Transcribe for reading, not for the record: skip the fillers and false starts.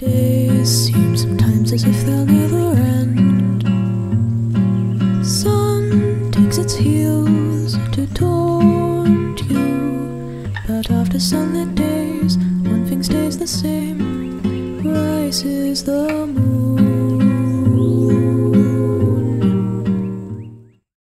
Days seem sometimes as if they'll never end. Sun digs its heels to taunt you, but after sunlit days, one thing stays the same. Rises the moon.